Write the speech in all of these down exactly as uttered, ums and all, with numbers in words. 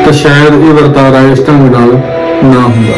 तो शायद ये वरतारा इस ढंग नाल ना हुंदा।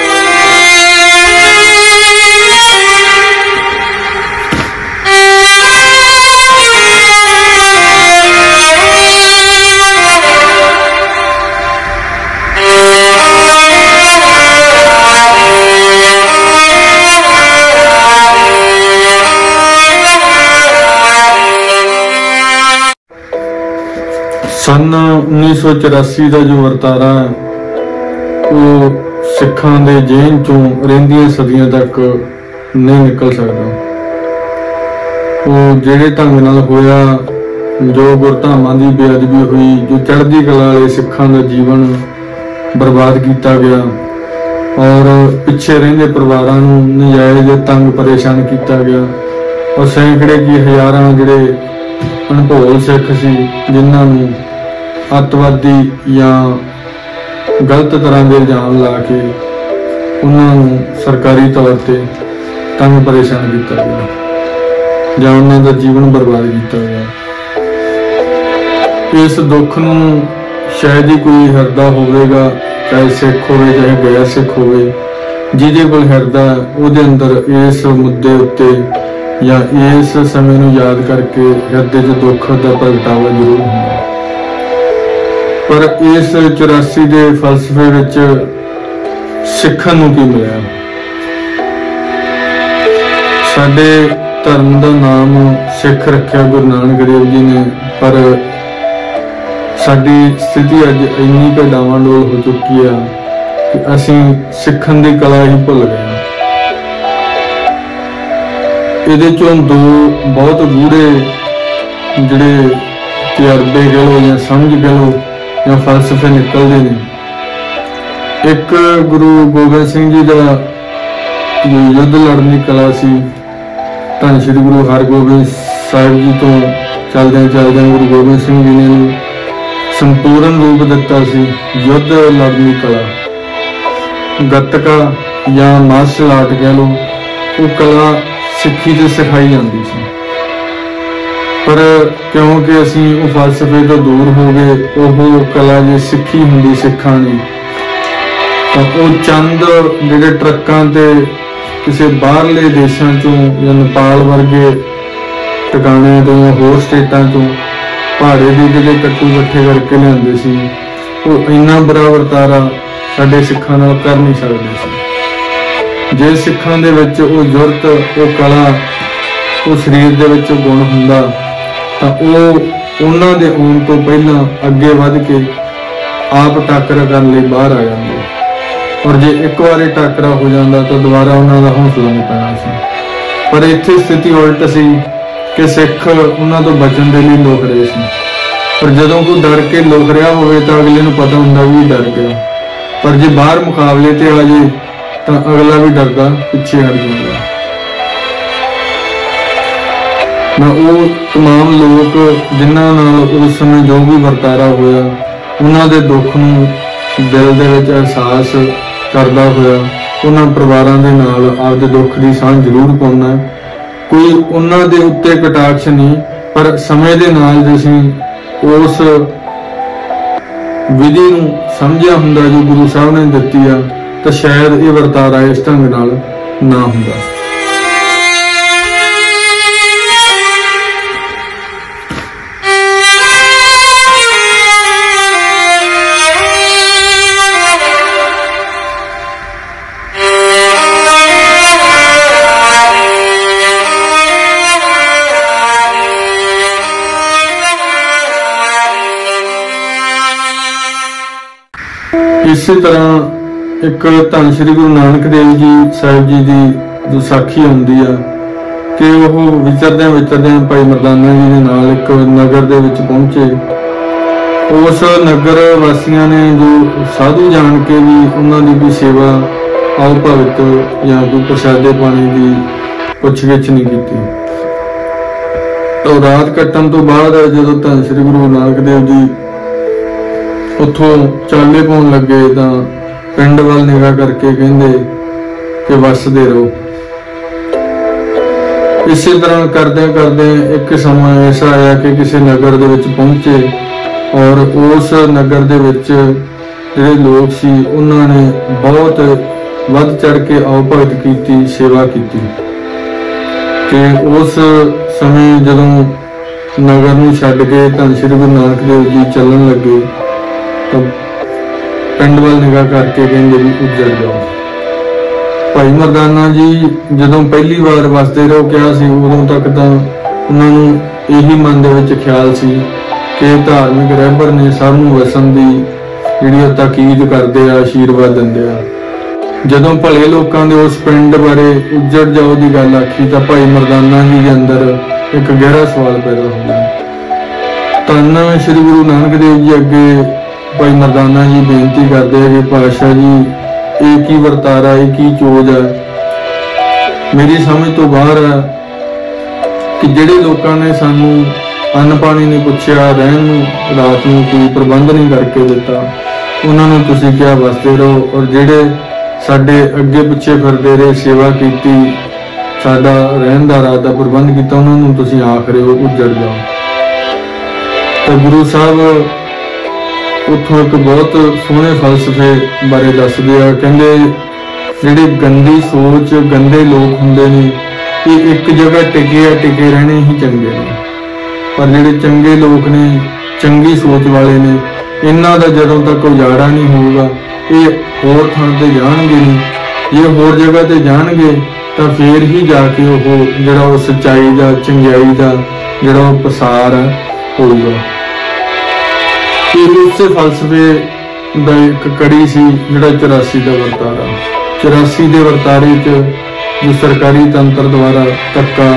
सन उन्नीस सौ चौरासी का जो वरतारा है वो सिखां दे जेन चों रहिंदियां सदियां तक नहीं निकल सकता। वो जिहड़े ढंग नाल होया, जो गुरधामां दी बेअदबी हुई, जो चढ़दी कला वाले सिखां दा जीवन बर्बाद किया गया और पिछे रहिंदे परिवारां नूं नजायज़ तंग परेशान किया गया और सैकड़े की हज़ारां जिहड़े अणभोल सिख सी जिन्हां नूं अतवादी या गलत तरह के इल्जाम ला के उन्होंने सरकारी तौर पर तंग परेशान किया गया या उन्होंने जीवन बर्बाद किया गया। इस दुख नूं शायद ही कोई हिरदा होगा, चाहे सिख हो चाहे गैर सिख हो, जिहदे कोल हिरदा उहदे अंदर इस मुद्दे उत्ते या इस समय नूं याद करके हिरदे च दुख का प्रगटावा जरूर होंदा। पर इस चौरासी के फलसफे विच सिखण नूं की मिलिया? साडे धर्म का नाम सिख रखिया गुरु नानक देव जी ने, पर साडी स्थिति अज इन्नी क डावाडोल हो चुकी है कि असीं सिखण दी कला ही भुल गए। इहदे चों दो बहुत गूढ़े जिहड़े तजर्बे कह लो या समझ कह लो या फलसफे निकलते हैं। एक गुरु गोबिंद सिंह जी का जो युद्ध लड़न की कला सी, धन श्री गुरु हरगोबिंद साहिब जी तो चलदे चलदे गुरु गोबिंद सिंह जी ने संपूर्ण रूप दिता सी युद्ध लड़न की कला। गतका या मार्शल आर्ट कह लो, वो कला सिक्खी से सिखाई जाती सी, पर क्योंकि असी वो फलसफे तो दूर हो गए, वो कला जो सिखी होंगी सिखा ने तो वो चंद जिहड़े ट्रकों ते किसी बाहरले देशों चों या नेपाल वर्गे ठिकाने तो या होर स्टेटां चों भाड़े के जिहड़े कट्टू इकट्ठे करके लिआंदे सी, वो इन्ना बुरा वरतारा साडे सिखां नाल कर नहीं सकदे सी। जे सिखां दे विच वो जुरत, वो कला, वो शरीर दे विच गुण हुंदा तो उन्होंने दे आउण तो पहला अगे वध के आप टाकरा करने लई बाहर आ जाते, और जे एक बार टाकरा हो जाता तो दोबारा उन्होंने हौसला नहीं पैना सी। पर इत्थे स्थिति उल्ट सी कि सिख उन्होंने तो बचन के लिए लुक रहे सी, पर जदों कोई डर के लुक रहा होवे तो अगले नूं पता हुंदा भी डर गया, पर जे बाहर मुकाबले ते आ जाए तो अगला भी डरदा पिछे हट जाएगा। मैं वो तमाम लोग जिन्हां नाल उस समय जो भी वरतारा होया, उन्हां दे दुख नूं दिल दे विच एहसास करदा होया उन्हां परिवारां दे नाल आपदे दुख दी साਂਝ जरूर पाउंदा। कोई उन्हां दे उत्ते कटाक्ष नहीं, पर समय दे नाल जे असीं उस विधि नूं समझिया हुंदा जो गुरु साहब ने दित्ती आ, तो शायद ये वरतारा इस ढंग नाल ना हुंदा। इस तरह एक धन श्री गुरु नानक देव जी साहिब जी की जो साखी आउंदी आ कि वह विचरदे विचरदे भाई मरदाना जी के नाल एक नगर दे विच पहुंचे। उस नगर वासियों ने जो साधु जान के भी उन्होंने भी सेवा आओ भगत या कोई प्रसादे पानी की पुछ-गिछ नहीं की। तो रात कट्टन तो बाद जो धन श्री गुरु नानक देव जी उथों चाले पाउण लगे तो पिंड वाल निगाह करके कहंदे कि वसदे रहो। इसी तरह करदे करदे एक समय ऐसा आया कि किसी नगर दे विच पहुंचे और उस नगर दे विच ਜਿਹੜੇ ਲੋਕ ਸੀ ਉਹਨਾਂ ਨੇ ਬਹੁਤ ਵੱਧ ਚੜ ਕੇ ਆਓ ਭਗਤ ਕੀਤੀ, ਸੇਵਾ ਕੀਤੀ। ਤੇ ਉਸ ਸਮੇਂ ਜਦੋਂ ਨਗਰ ਨੂੰ ਛੱਡ ਕੇ ਧੰਨ ਸ਼੍ਰੀ ਗੁਰੂ ਨਾਨਕ ਦੇਵ ਜੀ ਚੱਲਣ ਲੱਗੇ ਤਾਂ ਪਿੰਡ ਵੱਲ ਨਿਗਾਹ ਕਰਕੇ ਕਹਿੰਦੇ ਵੀ ਉੱਜੜ ਜਾਓ। ਭਾਈ ਮਰਦਾਨਾ ਜੀ ਜਦੋਂ ਪਹਿਲੀ ਵਾਰ ਵਸਦੇ ਰਹੋ ਕਿਹਾ ਸੀ, ਉਦੋਂ ਤੱਕ ਤਾਂ ਉਹਨਾਂ ਨੂੰ ਇਹੀ ਮਨ ਦੇ ਵਿੱਚ ਖਿਆਲ ਸੀ ਕਿ ਧਾਰਮਿਕ ਰਹਿਬਰ ਨੇ ਸਭ ਨੂੰ ਵਸਣ ਦੀ ਜਿਹੜੀ ਉਹ ਤਾਕੀਦ ਕਰਦੇ ਆ, ਆਸ਼ੀਰਵਾਦ ਦਿੰਦੇ ਆ। ਜਦੋਂ ਭਲੇ ਲੋਕਾਂ ਦੇ ਉਸ ਪਿੰਡ ਬਾਰੇ ਉੱਜੜ ਜਾਓ ਦੀ ਗੱਲ ਆਖੀ ਤਾਂ ਭਾਈ ਮਰਦਾਨਾ ਜੀ ਦੇ ਅੰਦਰ ਇੱਕ ਗਹਿਰਾ ਸਵਾਲ ਪੈਦਾ ਹੋ ਗਿਆ। ਧੰਨ ਸ਼੍ਰੀ ਗੁਰੂ ਨਾਨਕ ਦੇਵ ਜੀ ਅੱਗੇ ਭਾਈ ਮਰਦਾਨਾ ਜੀ ਬੇਨਤੀ ਕਰਦੇ ਆ ਕਿ ਪਾਤਸ਼ਾਹ ਜੀ ਇਹ ਕੀ ਵਰਤਾਰਾ, ਇਹ ਕੀ ਚੋਜ ਹੈ, ਮੇਰੀ ਸਮਝ ਤੋਂ ਬਾਹਰ ਹੈ ਕਿ ਜਿਹੜੇ ਲੋਕਾਂ ਨੇ ਸਾਨੂੰ ਅੰਨ ਪਾਣੀ ਨਹੀਂ ਪੁੱਛਿਆ, ਰਹਿਣ ਨੂੰ ਰਾਤ ਨੂੰ ਕੋਈ ਪ੍ਰਬੰਧ ਨਹੀਂ ਕਰਕੇ ਦਿੱਤਾ, ਉਹਨਾਂ ਨੂੰ ਤੁਸੀਂ ਕਿਹਾ ਵਸਦੇ ਰਹੋ, ਔਰ ਜਿਹੜੇ ਸਾਡੇ ਅੱਗੇ ਪਿੱਛੇ ਫਿਰਦੇ ਰਹੇ, ਸੇਵਾ ਕੀਤੀ, ਸਾਡਾ ਰਹਿਣ ਦਾ ਰਾਤ ਦਾ ਪ੍ਰਬੰਧ ਕੀਤਾ, ਉਹਨਾਂ ਨੂੰ ਤੁਸੀਂ ਆਖ ਰਹੇ ਹੋ ਉੱਜੜ ਜਾਓ। ਤਾਂ ਗੁਰੂ ਸਾਹਿਬ ਉੱਥੋਂ ਇੱਕ ਬਹੁਤ ਸੋਹਣੇ ਫਲਸਫੇ ਬਾਰੇ ਦੱਸਦੇ ਆ। ਕਹਿੰਦੇ ਜਿਹੜੇ ਗੰਦੀ ਸੋਚ, ਗੰਦੇ ਲੋਕ ਹੁੰਦੇ ਨੇ ਇਹ ਇੱਕ ਜਗ੍ਹਾ ਟਿਕੇ ਆ, ਟਿਕੇ ਰਹਿਣੇ ਹੀ ਚੰਗੇ ਨੇ, ਪਰ ਜਿਹੜੇ ਚੰਗੇ ਲੋਕ ਨੇ, ਚੰਗੀ ਸੋਚ ਵਾਲੇ ਨੇ, ਇਹਨਾਂ ਦਾ ਜਦੋਂ ਤੱਕ ਉਜਾੜਾ ਨਹੀਂ ਹੋਊਗਾ ਇਹ ਹੋਰ ਥਾਂ ਤੇ ਜਾਣਗੇ ਨਹੀਂ। ਜੇ ਹੋਰ ਜਗ੍ਹਾ ਤੇ ਜਾਣਗੇ ਤਾਂ ਫੇਰ ਹੀ ਜਾ ਕੇ ਉਹ ਜਿਹੜਾ ਉਹ ਸੱਚਾਈ ਦਾ, ਚੰਗਿਆਈ ਦਾ ਜਿਹੜਾ ਉਹ ਪਸਾਰ ਹੋਊਗਾ। ਇਹ ਉਸੇ ਫਲਸਫੇ ਦਾ ਇੱਕ ਕੜੀ ਸੀ ਜਿਹੜਾ ਚੁਰਾਸੀ ਦਾ ਵਰਤਾਰਾ। ਚੁਰਾਸੀ ਦੇ ਵਰਤਾਰੇ 'ਚ ਜੋ ਸਰਕਾਰੀ ਤੰਤਰ ਦੁਆਰਾ ਧੱਕਾ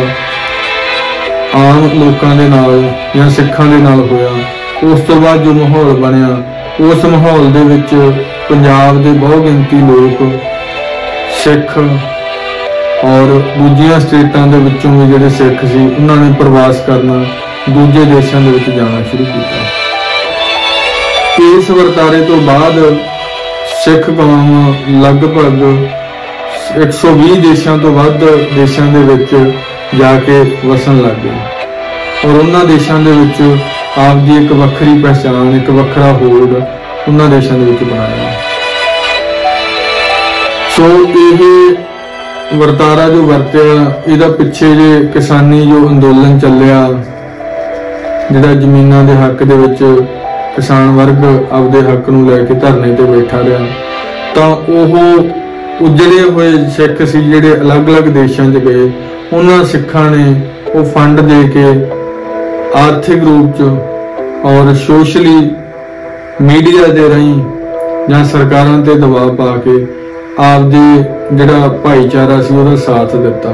ਆਮ ਲੋਕਾਂ ਦੇ ਨਾਲ ਜਾਂ ਸਿੱਖਾਂ ਦੇ ਨਾਲ ਹੋਇਆ, ਉਸ ਤੋਂ ਬਾਅਦ ਜੋ ਮਾਹੌਲ ਬਣਿਆ, ਉਸ ਮਾਹੌਲ ਦੇ ਵਿੱਚ ਪੰਜਾਬ ਦੇ ਬਹੁ ਗਿਣਤੀ ਲੋਕ, ਸਿੱਖ ਔਰ ਦੂਜੀਆਂ ਸਟੇਟਾਂ ਦੇ ਵਿੱਚੋਂ ਵੀ ਜਿਹੜੇ ਸਿੱਖ ਸੀ ਉਹਨਾਂ ਨੇ ਪ੍ਰਵਾਸ ਕਰਨਾ, ਦੂਜੇ ਦੇਸ਼ਾਂ ਦੇ ਵਿੱਚ ਜਾਣਾ ਸ਼ੁਰੂ ਕੀਤਾ। ਇਸ ਵਰਤਾਰੇ ਤੋਂ ਬਾਅਦ ਸਿੱਖ ਕੌਮ ਲਗਭਗ ਇੱਕ ਸੌ ਵੀਹ ਦੇਸ਼ਾਂ ਤੋਂ ਵੱਧ ਦੇਸ਼ਾਂ ਦੇ ਵਿੱਚ ਜਾ ਕੇ ਵਸਣ ਲੱਗ ਗਏ, ਔਰ ਉਹਨਾਂ ਦੇਸ਼ਾਂ ਦੇ ਵਿੱਚ ਆਪ ਦੀ ਇੱਕ ਵੱਖਰੀ ਪਹਿਚਾਣ, ਇੱਕ ਵੱਖਰਾ ਹੋਲਡ ਉਹਨਾਂ ਦੇਸ਼ਾਂ ਦੇ ਵਿੱਚ ਬਣਾਇਆ। ਸੋ ਇਹ ਵਰਤਾਰਾ ਜੋ ਵਰਤਿਆ, ਇਹਦਾ ਪਿੱਛੇ ਜੇ ਕਿਸਾਨੀ ਜੋ ਅੰਦੋਲਨ ਚੱਲਿਆ, ਜਿਹੜਾ ਜ਼ਮੀਨਾਂ ਦੇ ਹੱਕ ਦੇ ਵਿੱਚ ਕਿਸਾਨ ਵਰਗ ਆਪਦੇ ਹੱਕ ਨੂੰ ਲੈ ਕੇ ਧਰਨੇ ਤੇ ਬੈਠਾ ਰਿਹਾ, ਤਾਂ ਉਹ ਉਜੜੇ ਹੋਏ ਸਿੱਖ ਸੀ ਜਿਹੜੇ ਅਲੱਗ-ਅਲੱਗ ਦੇਸ਼ਾਂ 'ਚ ਗਏ, ਉਹਨਾਂ ਸਿੱਖਾਂ ਨੇ ਉਹ ਫੰਡ ਦੇ ਕੇ ਆਰਥਿਕ ਰੂਪ 'ਚ ਔਰ ਸੋਸ਼ਲੀ ਮੀਡੀਆ ਦੇ ਰਾਹੀਂ ਜਾਂ ਸਰਕਾਰਾਂ ਤੇ ਦਬਾਅ ਪਾ ਕੇ ਆਪਦੇ ਜਿਹੜਾ ਭਾਈਚਾਰਾ ਸੀ ਉਹਦਾ ਸਾਥ ਦਿੱਤਾ।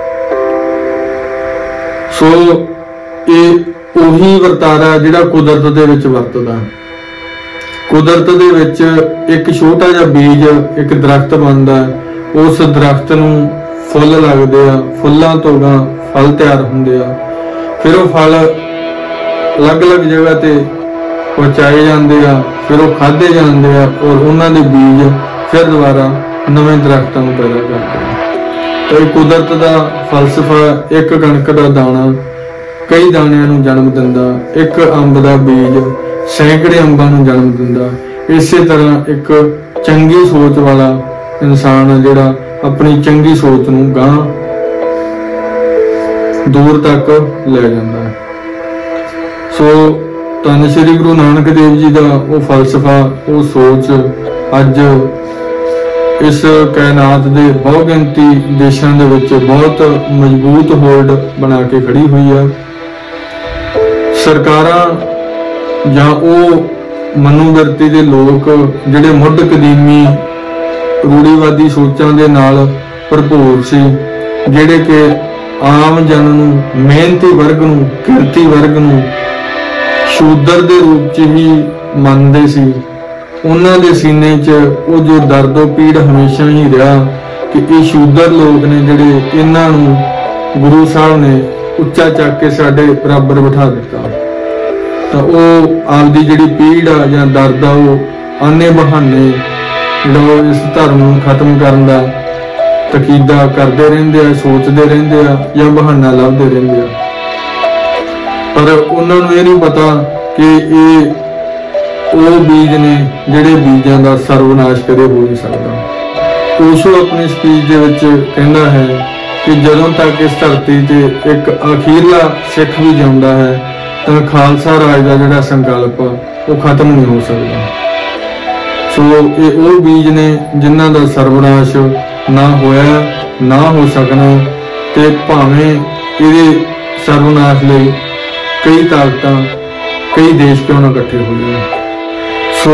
ਸੋ ਇਹ ਉਹੀ ਵਰਤਾਰਾ ਜਿਹੜਾ ਕੁਦਰਤ ਦੇ ਵਿੱਚ ਵਰਤਦਾ। ਕੁਦਰਤ ਦੇ ਵਿੱਚ ਇੱਕ ਛੋਟਾ ਜਿਹਾ ਬੀਜ, ਇੱਕ ਦਰਖਤ ਬਣਦਾ, ਉਸ ਦਰਖਤ ਨੂੰ ਫੁੱਲ ਲੱਗਦੇ ਆ, ਫੁੱਲਾਂ ਤੋਂ ਗਾ ਫਲ ਤਿਆਰ ਹੁੰਦੇ ਆ, ਫਿਰ ਉਹ ਫਲ ਅਲੱਗ-ਅਲੱਗ ਜਗ੍ਹਾ ਤੇ ਪਹੁੰਚਾਏ ਜਾਂਦੇ ਆ, ਫਿਰ ਉਹ ਖਾਧੇ ਜਾਂਦੇ ਆ, ਔਰ ਉਹਨਾਂ ਦੇ ਬੀਜ ਫਿਰ ਦੁਬਾਰਾ ਨਵੇਂ ਦਰਖਤਾਂ ਨੂੰ ਪੈਦਾ ਕਰਦੇ ਆ। ਤਾਂ ਇਹ ਕੁਦਰਤ ਦਾ ਫਲਸਫਾ, ਇੱਕ ਕਣਕ ਦਾ ਦਾਣਾ ਕਈ ਦਾਣਿਆਂ ਨੂੰ ਜਨਮ ਦਿੰਦਾ, ਇੱਕ ਅੰਬ ਦਾ ਬੀਜ ਸੈਂਕੜੇ ਅੰਬਾਂ ਨੂੰ ਜਨਮ ਦਿੰਦਾ। ਇਸੇ ਤਰ੍ਹਾਂ ਇੱਕ ਚੰਗੀ ਸੋਚ ਵਾਲਾ ਇਨਸਾਨ ਜਿਹੜਾ ਆਪਣੀ ਚੰਗੀ ਸੋਚ ਨੂੰ ਗਾਂਹ ਦੂਰ ਤੱਕ ਲੈ ਜਾਂਦਾ ਹੈ। ਸੋ ਧੰਨ ਸ਼੍ਰੀ ਗੁਰੂ ਨਾਨਕ ਦੇਵ ਜੀ ਦਾ ਉਹ ਫਲਸਫਾ, ਉਹ ਸੋਚ ਅੱਜ ਇਸ ਕਾਇਨਾਤ ਦੇ ਬਹੁ ਗਿਣਤੀ ਦੇਸ਼ਾਂ ਦੇ ਵਿੱਚ ਬਹੁਤ ਮਜ਼ਬੂਤ ਹੋਲਡ ਬਣਾ ਕੇ ਖੜੀ ਹੋਈ ਹੈ। ਸਰਕਾਰਾਂ ਜਾਂ ਉਹ ਮਨੋਵਿਰਤੀ ਦੇ ਲੋਕ ਜਿਹੜੇ ਮੁੱਢ ਕਦੀਮੀ ਰੂੜੀਵਾਦੀ ਸੋਚਾਂ ਦੇ ਨਾਲ ਭਰਪੂਰ ਸੀ, ਜਿਹੜੇ ਕਿ ਆਮ ਜਨ ਨੂੰ, ਮਿਹਨਤੀ ਵਰਗ ਨੂੰ, ਕਿਰਤੀ ਵਰਗ ਨੂੰ ਸ਼ੂਦਰ ਦੇ ਰੂਪ 'ਚ ਹੀ ਮੰਨਦੇ ਸੀ, ਉਹਨਾਂ ਦੇ ਸੀਨੇ 'ਚ ਉਹ ਜੋ ਦਰਦੋ ਪੀੜ ਹਮੇਸ਼ਾ ਹੀ ਰਿਹਾ ਕਿ ਇਹ ਸ਼ੂਦਰ ਲੋਕ ਨੇ ਜਿਹੜੇ, ਇਹਨਾਂ ਨੂੰ ਗੁਰੂ ਸਾਹਿਬ ਨੇ ਉੱਚਾ ਚੱਕ ਕੇ ਸਾਡੇ ਬਰਾਬਰ ਬਿਠਾ ਦਿੱਤਾ। ਤਾਂ ਉਹ ਆਪਦੀ ਜਿਹੜੀ ਪੀੜ ਆ ਜਾਂ ਦਰਦ ਆ ਉਹ ਆਨੇ ਬਹਾਨੇ ਜਿਹੜਾ ਇਸ ਧਰਮ ਨੂੰ ਖਤਮ ਕਰਨ ਦਾ ਤਕੀਦਾ ਕਰਦੇ ਰਹਿੰਦੇ ਆ, ਸੋਚਦੇ ਰਹਿੰਦੇ ਆ ਜਾਂ ਬਹਾਨਾ ਲੱਭਦੇ ਰਹਿੰਦੇ ਆ। ਪਰ ਉਹਨਾਂ ਨੂੰ ਇਹ ਨਹੀਂ ਪਤਾ ਕਿ ਇਹ ਉਹ ਬੀਜ ਨੇ ਜਿਹੜੇ ਬੀਜਾਂ ਦਾ ਸਰਵਨਾਸ਼ ਕਦੇ ਹੋ ਨਹੀਂ ਸਕਦਾ। ਉਸੋ ਆਪਣੀ ਸਪੀਚ ਦੇ ਵਿੱਚ ਕਹਿੰਦਾ ਹੈ ਕਿ ਜਦੋਂ ਤੱਕ ਇਸ ਧਰਤੀ ਤੇ ਇੱਕ ਅਖੀਰਲਾ ਸਿੱਖ ਵੀ ਜਿਉਂਦਾ ਹੈ ਤਾਂ ਖਾਲਸਾ ਰਾਜ ਦਾ ਜਿਹੜਾ ਸੰਕਲਪ ਉਹ ਖਤਮ ਨਹੀਂ ਹੋ ਸਕਦਾ। ਸੋ ਇਹ ਉਹ ਬੀਜ ਨੇ ਜਿਨ੍ਹਾਂ ਦਾ ਸਰਵਨਾਸ਼ ਨਾ ਹੋਇਆ ਨਾ ਹੋ ਸਕਣਾ, ਤੇ ਭਾਵੇਂ ਇਹਦੇ ਸਰਵਨਾਸ਼ ਲਈ ਕਈ ਤਾਕਤਾਂ ਕਈ ਦੇਸ਼ ਕਿਉਂ ਨਾ ਇਕੱਠੇ ਹੋ ਜਾਣ। ਸੋ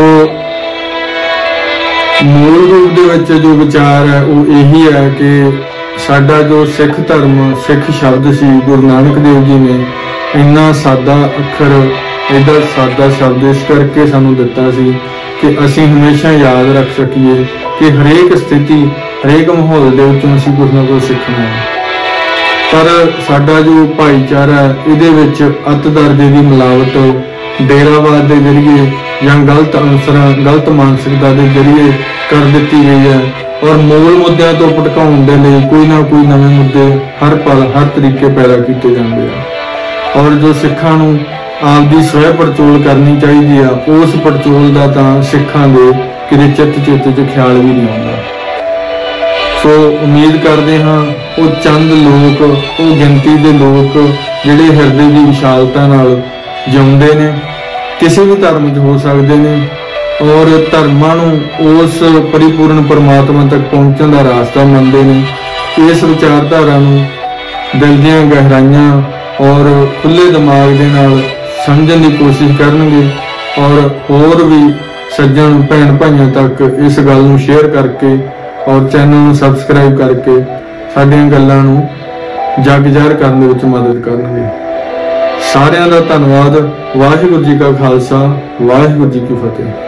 ਮੂਲ ਰੂਪ ਦੇ ਵਿੱਚ ਜੋ ਵਿਚਾਰ ਹੈ ਉਹ ਇਹੀ ਹੈ ਕਿ ਸਾਡਾ ਜੋ ਸਿੱਖ ਧਰਮ, ਸਿੱਖ ਸ਼ਬਦ ਸੀ, ਗੁਰੂ ਨਾਨਕ ਦੇਵ ਜੀ ਨੇ ਇੰਨਾ ਸਾਦਾ ਅੱਖਰ, ਐਡਾ ਸਾਦਾ ਸ਼ਬਦ ਇਸ ਕਰਕੇ ਸਾਨੂੰ ਦਿੱਤਾ ਸੀ ਕਿ ਅਸੀਂ ਹਮੇਸ਼ਾ ਯਾਦ ਰੱਖ ਸਕੀਏ ਕਿ ਹਰੇਕ ਸਥਿਤੀ, ਹਰੇਕ ਮਾਹੌਲ ਦੇ ਵਿੱਚੋਂ ਅਸੀਂ ਕੁਝ ਨਾ ਕੁਝ ਸਿੱਖਣਾ ਹੈ। ਪਰ ਸਾਡਾ ਜੋ ਭਾਈਚਾਰਾ ਹੈ ਇਹਦੇ ਵਿੱਚ ਅੱਤ ਦਰਜੇ ਦੀ ਮਿਲਾਵਟ ਡੇਰਾਵਾਦ ਦੇ ਜ਼ਰੀਏ ਜਾਂ ਗਲਤ ਅਨਸਰਾਂ, ਗਲਤ ਮਾਨਸਿਕਤਾ ਦੇ ਜ਼ਰੀਏ ਕਰ ਦਿੱਤੀ ਗਈ ਹੈ, ਔਰ ਮੂਲ ਮੁੱਦਿਆਂ ਤੋਂ ਭਟਕਾਉਣ ਦੇ ਲਈ ਕੋਈ ਨਾ ਕੋਈ ਨਵੇਂ ਮੁੱਦੇ ਹਰ ਪਲ ਹਰ ਤਰੀਕੇ ਪੈਦਾ ਕੀਤੇ ਜਾਂਦੇ ਆ। ਔਰ ਜੋ ਸਿੱਖਾਂ ਨੂੰ ਆਪਦੀ ਸਵੈ ਪੜਚੋਲ ਕਰਨੀ ਚਾਹੀਦੀ ਆ, ਉਸ ਪੜਚੋਲ ਦਾ ਤਾਂ ਸਿੱਖਾਂ ਦੇ ਕਿਤੇ ਚਿੱਤ ਚਿੱਤ 'ਚ ਖਿਆਲ ਵੀ ਨਹੀਂ ਆਉਂਦਾ। ਸੋ ਉਮੀਦ ਕਰਦੇ ਹਾਂ ਉਹ ਚੰਦ ਲੋਕ, ਉਹ ਗਿਣਤੀ ਦੇ ਲੋਕ ਜਿਹੜੇ ਹਿਰਦੇ ਦੀ ਵਿਸ਼ਾਲਤਾ ਨਾਲ ਜਿਉਂਦੇ ਨੇ, ਕਿਸੇ ਵੀ ਧਰਮ 'ਚ ਹੋ ਸਕਦੇ ਨੇ, ਔਰ ਧਰਮਾਂ ਨੂੰ ਉਸ ਪਰਿਪੂਰਨ ਪਰਮਾਤਮਾ ਤੱਕ ਪਹੁੰਚਣ ਦਾ ਰਾਸਤਾ ਮੰਨਦੇ ਨੇ। ਇਸ ਵਿਚਾਰਧਾਰਾ ਨੂੰ ਦਿਲ ਦੀਆਂ ਗਹਿਰਾਈਆਂ ਔਰ ਖੁੱਲੇ ਦਿਮਾਗ ਦੇ ਨਾਲ ਸਮਝਣ ਦੀ ਕੋਸ਼ਿਸ਼ ਕਰਨਗੇ, ਔਰ ਹੋਰ ਵੀ ਸੱਜਣ ਭੈਣ ਭਾਈਆਂ ਤੱਕ ਇਸ ਗੱਲ ਨੂੰ ਸ਼ੇਅਰ ਕਰਕੇ ਔਰ ਚੈਨਲ ਨੂੰ ਸਬਸਕ੍ਰਾਈਬ ਕਰਕੇ ਸਾਡੀਆਂ ਗੱਲਾਂ ਨੂੰ ਜਗ ਜ਼ਾਹਰ ਕਰਨ ਦੇ ਵਿੱਚ ਮਦਦ ਕਰਨਗੇ। ਸਾਰਿਆਂ ਦਾ ਧੰਨਵਾਦ। ਵਾਹਿਗੁਰੂ ਜੀ ਕਾ ਖਾਲਸਾ, ਵਾਹਿਗੁਰੂ ਜੀ ਕੀ ਫਤਿਹ।